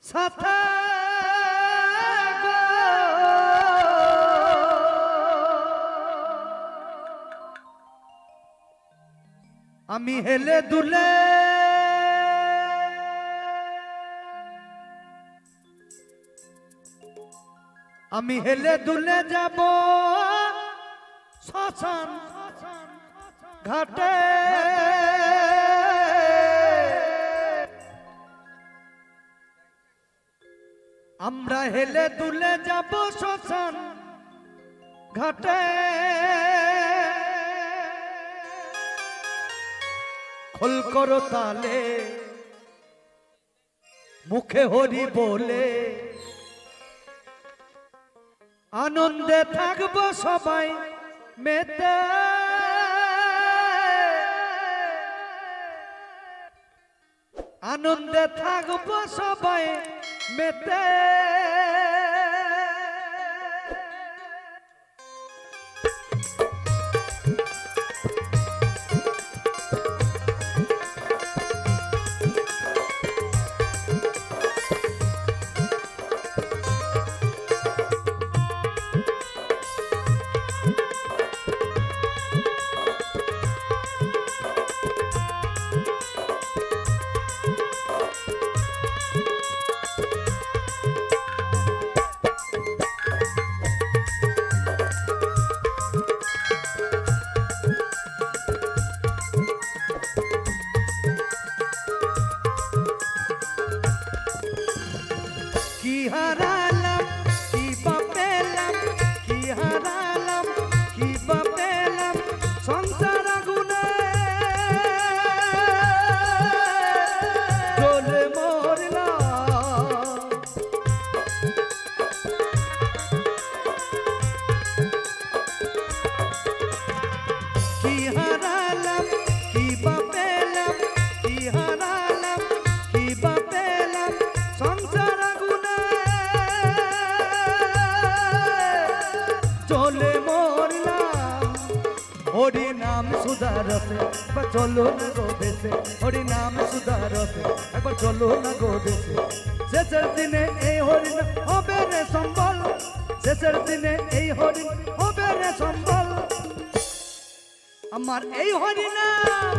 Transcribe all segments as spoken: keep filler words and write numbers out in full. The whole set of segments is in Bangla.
সাথে আমি হেলে দুলে আমি হেলে দুলে যাব শ্মশান ঘাটে আমরা হেলে দুলে যাব শ্মশান ঘাটে খোল করো তালে মুখে হরি বলে আনন্দে থাকবো সবাই মেতে আনন্দে থাকবো সবাই মেতে কি হারালাম কি পেলাম কি হারালাম কি পেলাম সংসার আগুনে জ্বলে মরলাম কি হারালাম কি পেলাম কি হারালাম কি পেলাম সংসার চলে মরলাম হরি নাম সুধারতে একবার চলো না গো দেশে হরি নাম সুধারতে একবার চলো না গো দেশে শেষের দিনে এই হরি নাম হবে রে সম্বল শেষের দিনে এই হরি হবে রে সম্বল আমার এই হরি নাম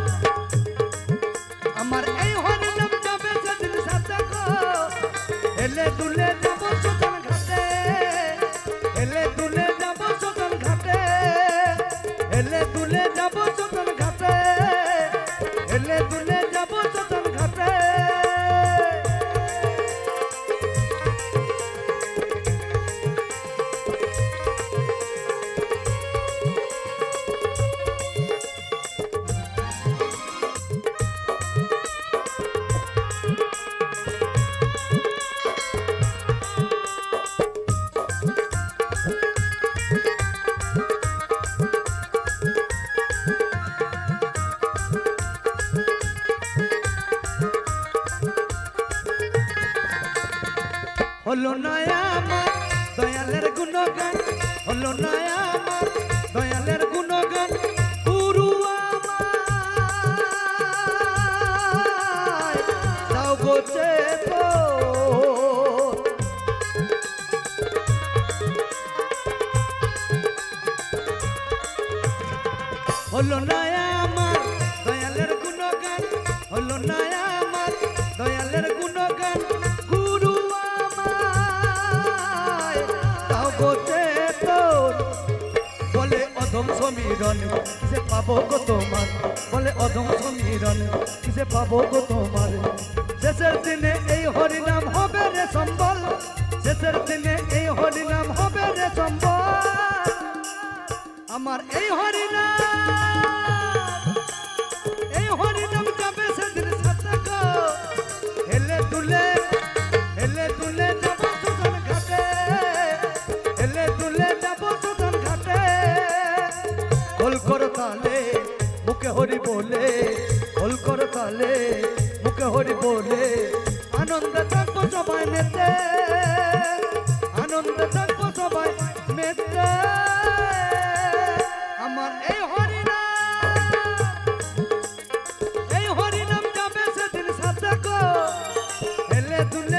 আমার এই হরি নাম যাবে সেদিন সাথে গো এলে দুলে যাব শ্মশান ঘাটে এলে দুলে যাব শ্মশান ঘাটে এলে দুলে যাব শ্মশান ঘাটে এলে দুলে যাব শ্মশান ঘাটে হলো নয়া আমার দয়ালের গুণগান হলো নয়া আমার দয়ালের গুণগান গুরু আমায় দাও গো চেতন হলো নয়া আমার দয়ালের গুণগান হলো নয়া আমার দয়ালের গুণগান বলে অধম সমীরণ কিসে পাবো গো তোমার বলে অধম সমীরণ কিসে পাবো গো তোমার শেষের দিনে এই হরিনাম হবে রে সম্বল শেষের দিনে এই হরিনাম হবে রে সম্বল আমার এই হরিনাম এই হরিনাম যাবে সেদিন সাথে গো হেলে দুলে হেলে দুলে যাব শ্মশান ঘাটে হেলে দুলে যাব শ্মশান ঘাটে খোল করো তালে মুখে হরি বলে খোল করো তালে মুখে হরি বলে আনন্দে থাকবো সবাই মেতে আনন্দে থাকবো সবাই মেতে আমার এই হরিনাম এই হরিনাম যাবে সেদিন সাথে গো হেলে দুলে